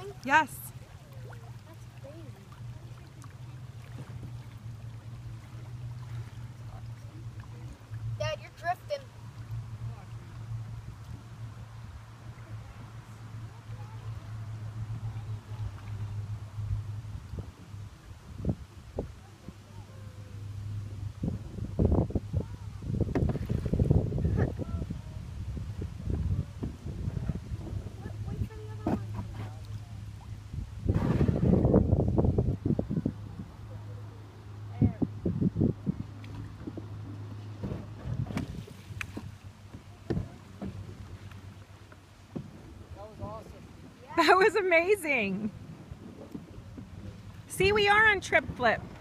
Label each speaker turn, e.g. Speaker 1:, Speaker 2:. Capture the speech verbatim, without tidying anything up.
Speaker 1: going?
Speaker 2: Yes.
Speaker 1: That's crazy. Dad, you're drifting.
Speaker 2: That was amazing. See, we are on trip flip.